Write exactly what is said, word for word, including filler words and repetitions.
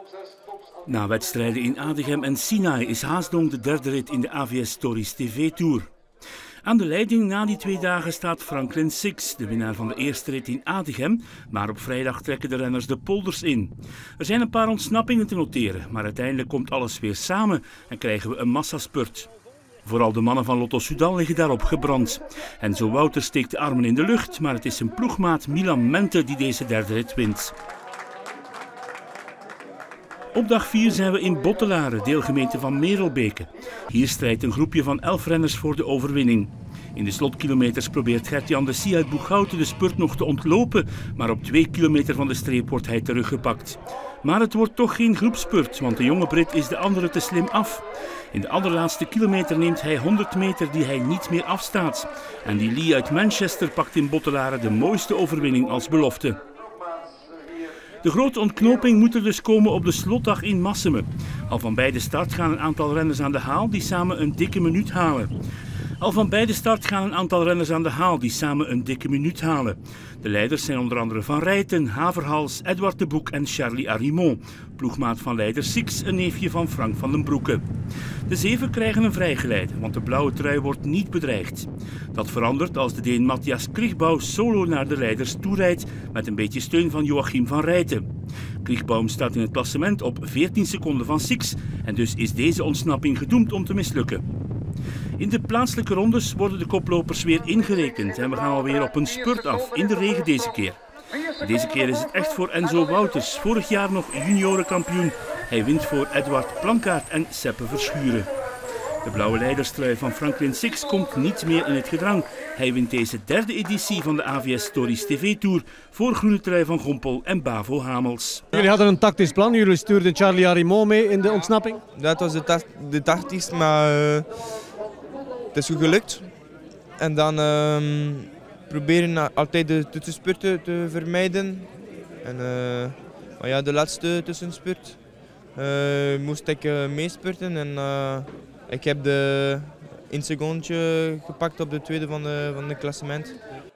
Na wedstrijden in Adegem en Sinaai is Haasdonk de derde rit in de A V S Stories T V Tour. Aan de leiding na die twee dagen staat Franklin Six, de winnaar van de eerste rit in Adegem, maar op vrijdag trekken de renners de polders in. Er zijn een paar ontsnappingen te noteren, maar uiteindelijk komt alles weer samen en krijgen we een massaspurt. Vooral de mannen van Lotto Soudal liggen daarop gebrand. Enzo Wouter steekt de armen in de lucht, maar het is zijn ploegmaat Milan Mente die deze derde rit wint. Op dag vier zijn we in Bottelaren, deelgemeente van Merelbeke. Hier strijdt een groepje van elf renners voor de overwinning. In de slotkilometers probeert Gert-Jan de Sie uit Boeghouten de spurt nog te ontlopen, maar op twee kilometer van de streep wordt hij teruggepakt. Maar het wordt toch geen groepspurt, want de jonge Brit is de andere te slim af. In de allerlaatste kilometer neemt hij honderd meter die hij niet meer afstaat. En die Lee uit Manchester pakt in Bottelaren de mooiste overwinning als belofte. De grote ontknoping moet er dus komen op de slotdag in Massemen. Al van bij de start gaan een aantal renners aan de haal die samen een dikke minuut halen. Al van bij de start gaan een aantal renners aan de haal die samen een dikke minuut halen. De leiders zijn onder andere Van Rijten, Haverhals, Edouard de Boek en Charlie Arimont. Ploegmaat van leider Six, een neefje van Frank van den Broeke. De zeven krijgen een vrijgeleide, want de blauwe trui wordt niet bedreigd. Dat verandert als de Deen Matthias Kriegbaum solo naar de leiders toerijdt met een beetje steun van Joachim van Rijten. Kriegbaum staat in het klassement op veertien seconden van Six en dus is deze ontsnapping gedoemd om te mislukken. In de plaatselijke rondes worden de koplopers weer ingerekend en we gaan alweer op een spurt af, in de regen deze keer. Deze keer is het echt voor Enzo Wouters, vorig jaar nog juniorenkampioen. Hij wint voor Edouard Plankaart en Seppe Verschuren. De blauwe leiderstrui van Franklin Six komt niet meer in het gedrang. Hij wint deze derde editie van de A V S Stories T V Tour voor groene trui van Gompel en Bavo Hamels. Jullie hadden een tactisch plan, jullie stuurden Charlie Arimont mee in de ontsnapping? Dat was de, ta de tactisch, maar uh, het is goed gelukt. En dan uh, proberen altijd de tussenspurten te vermijden. En uh, maar ja, de laatste tussenspurt uh, moest ik uh, meespurten en uh, ik heb de één secondje gepakt op de tweede van de, van de klassement.